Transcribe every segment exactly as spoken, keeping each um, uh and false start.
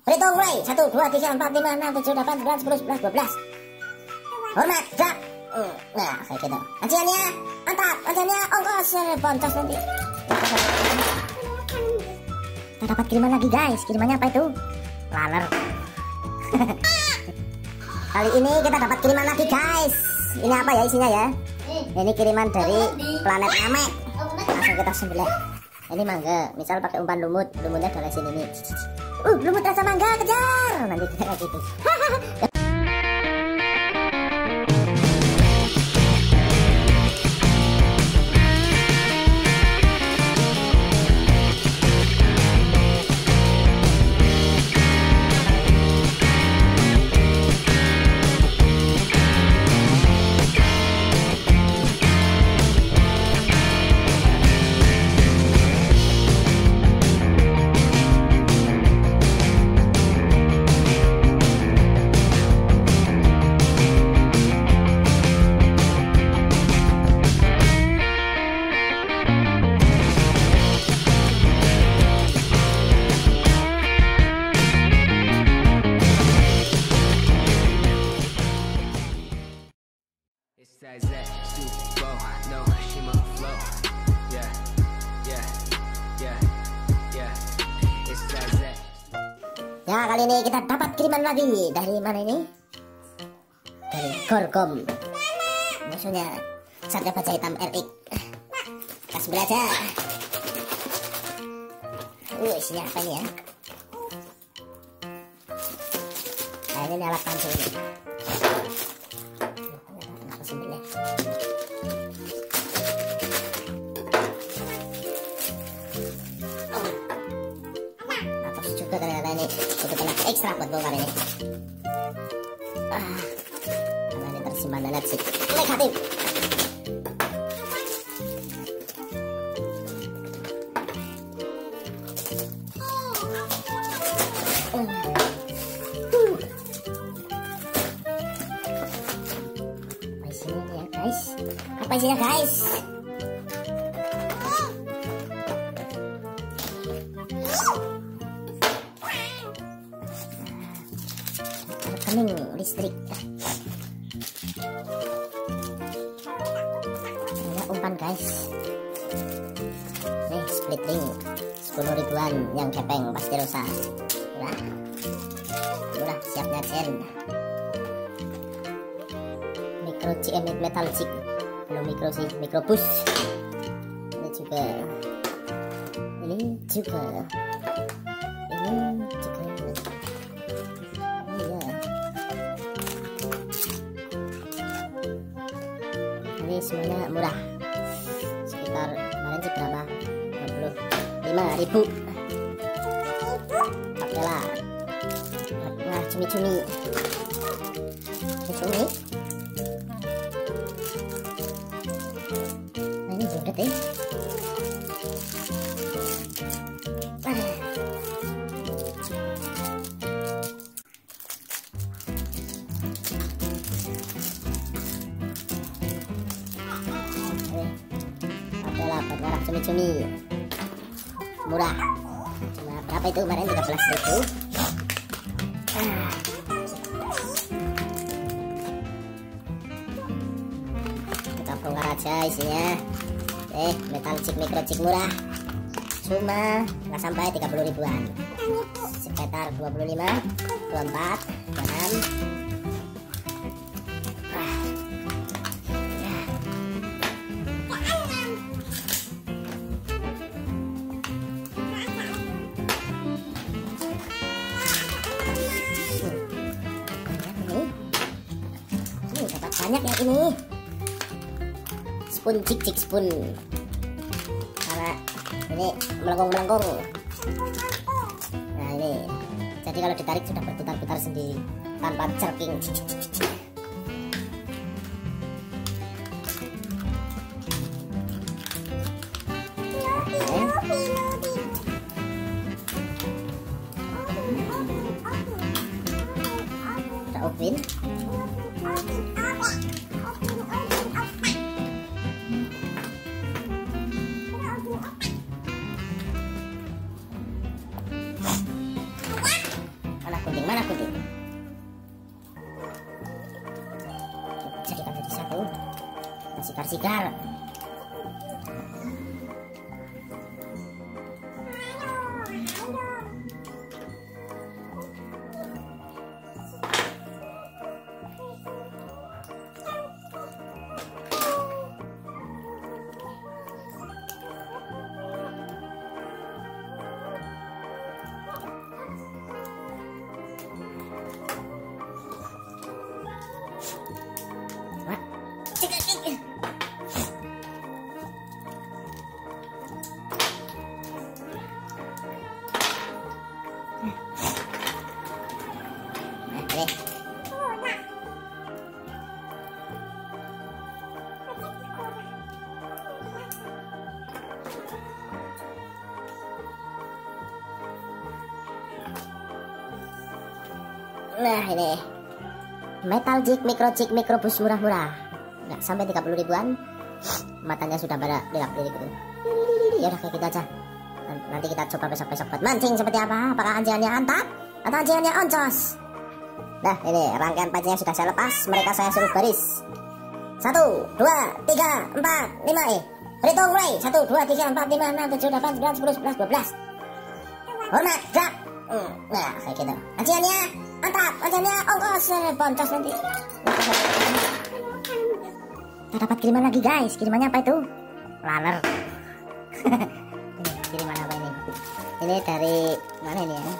Berhitung mulai. Satu, dua, tiga, empat, lima, enam, tujuh, delapan, sembilan, sepuluh, sebelas, dua belas. Hormat, gerak. Nah, kayak gitu. Anciannya, mantap. Anciannya, ongkos. Boncos nanti. Kita dapat kiriman lagi guys. Kirimannya apa itu? Laler. Kali ini kita dapat kiriman lagi guys. Ini apa ya isinya ya? Ini kiriman dari planet Namek. Langsung kita sembelih. Ini mangga. Misal pakai umpan lumut. Lumutnya dari sini nih. Uh, lumut rasa mangga, kejar. Nanti kita kayak gitu. Ya, kali ini kita dapat kiriman lagi. Dari mana ini? Dari Gorgom. Musuhnya Satya Baja Hitam R X. Kasih belajar. Uh, isinya apa ini ya? Nah, ini alat pancing ini. Aku sembelih. Atas juga ternyata ini untuk tenaga ekstra buat bongkar ini. Ah, karena ini tersimpan energi negatif. Apa isinya guys? Rekening listrik. Ini umpan guys. Nih split ring sepuluh ribuan yang kepeng pasti rusak. Udah, udah siap nyaten. Micro C M metal chip. Belum mikro sih, mikrobus. Ini juga, ini juga, ini juga, ini ya. Ini semuanya murah, sekitar kemarin sih berapa? dua puluh lima ribu. Pakailah, nah cumi-cumi, cumi. Joget eh. Adalah barang cumi-cumi murah. Cuma berapa itu kemarin? tiga belas ribu. Kita bongkar aja isinya. Eh, metal chip microchip murah. Cuma nggak sampai tiga puluh ribuan. Sekitar dua puluh lima, dua puluh empat, dua puluh enam. Ah. Ya. Ini. Ini dapat banyak yang ini. Spoon cik cik spoon. Karena ini melengkung-melengkung. Nah ini, jadi kalau ditarik sudah berputar-putar sendiri tanpa jerking. Ada Upin. gunting, mana gunting? Jadikan jadi satu. Sigar-sigar. Nah ini metal jig, micro jig, microbus murah-murah, nggak sampai tiga puluh ribuan. Matanya sudah pada lirak-lirik gitu. Ya udah kayak gitu aja. Nanti kita coba besok-besok buat mancing seperti apa. Apakah anjingannya antap atau anjingannya oncos? Nah ini rangkaian pancingnya sudah saya lepas. Mereka saya suruh baris. Satu, dua, tiga, empat, lima. Eh berhitung mulai. Satu, dua, tiga, empat, lima, enam, tujuh, delapan, sembilan, sepuluh, sebelas, dua belas. Hormat, gerak. Hmm, nah kayak gitu. Anjingannya antap, anjingannya ongkos. Boncos nanti. Kita dapat kiriman lagi guys. Kirimannya apa itu? Runner. Ini kiriman apa ini? Ini dari mana ini ya?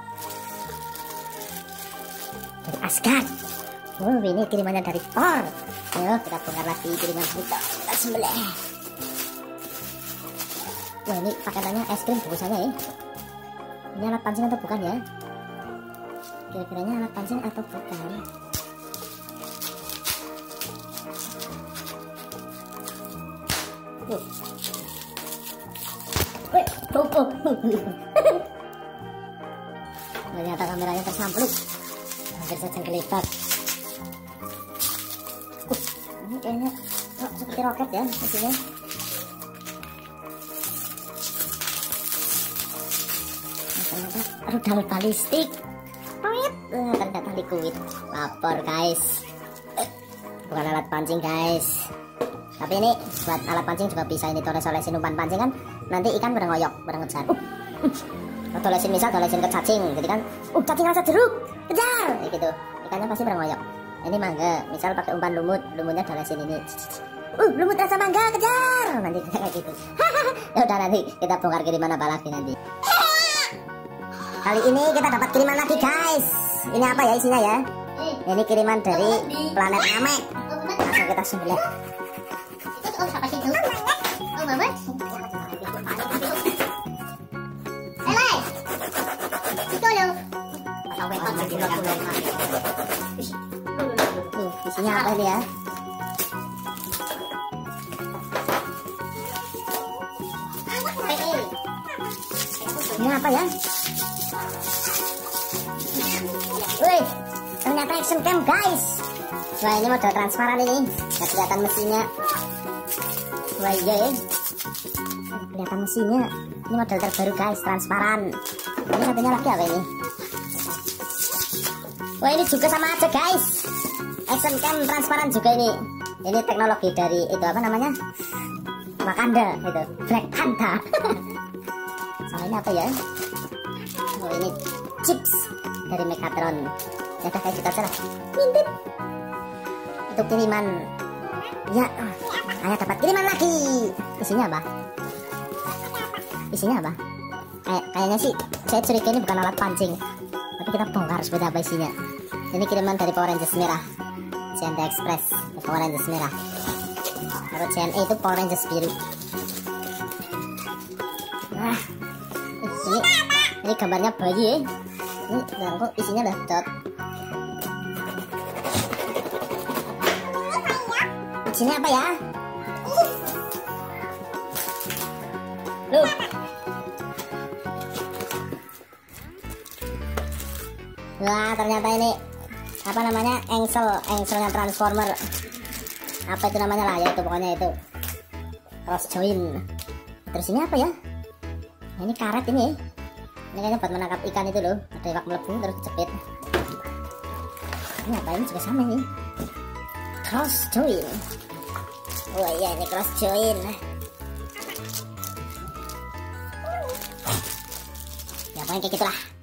Dari Asgard. Oh ini kirimannya dari Thor. Ayo kita bongkar lagi kiriman kita. Kita sembelih. Wah ini paketannya es krim bungkusannya ya. Ini alat pancing atau bukan ya? Kira-kiranya alat pancing atau bukan? Uh. Wih, popo. Ternyata kameranya tersampluk. Hampir saja geletak. Uh, ini kayaknya oh, seperti roket ya mesinnya. Rudal balistik. Uh, ternyata liquid vapor guys. Bukan alat pancing guys. Tapi ini buat alat pancing juga bisa ini toles-tolesin umpan pancing kan. Nanti ikan pada ngoyok, pada ngejar. Uh, uh. Tolesin misal tolesin ke cacing. Jadi kan, uh cacing rasa jeruk, kejar. Kayak gitu. Ikannya pasti pada ngoyok. Ini mangga, misal pakai umpan lumut, lumutnya tolesin ini. Uh lumut rasa mangga, kejar. Nanti kayak gitu. Ya udah nanti kita bongkar kiriman apa lagi nanti. Kali ini kita dapat kiriman lagi guys. Ini apa ya isinya ya? Ini kiriman dari planet Namek. Langsung kita sembelih. Oh siapa sih itu? Oh mama. Elai. Itu loh. Tuh isinya apa ini ya? Ini apa ya? Wih, ternyata action cam guys. Wah ini model transparan ini. Gak kelihatan mesinnya. Wah iya ya. Kelihatan mesinnya. Ini model terbaru guys, transparan. Ini satunya lagi apa ini? Wah ini juga sama aja guys. Action cam transparan juga ini. Ini teknologi dari itu apa namanya? Wakanda itu. Black Panther. Sama ini apa ya? Oh ini chips dari Megatron. Ya udah kayak gitu aja lah. Mintip. Itu kiriman. Ya, ayah dapat kiriman lagi. Isinya apa? Isinya apa? Kayak kayaknya sih saya curiga ini bukan alat pancing. Tapi kita bongkar seperti apa isinya. Ini kiriman dari Power Rangers merah. C N T Express, Power Rangers merah. Kalau C N E itu Power Rangers biru. Nah, ini ini gambarnya bayi ya. Ini kok isinya udah dot. Isinya apa ya? Loh. Wah ternyata ini apa namanya engsel, engselnya transformer. Apa itu namanya lah ya itu pokoknya itu cross join. Terus ini apa ya? Ini karet ini. Ini kayaknya buat menangkap ikan itu loh. Ada iwak melebu terus dicepit. Ini apa ini juga sama nih. Cross join. Oh iya ini cross join. Ya pokoknya kayak gitulah.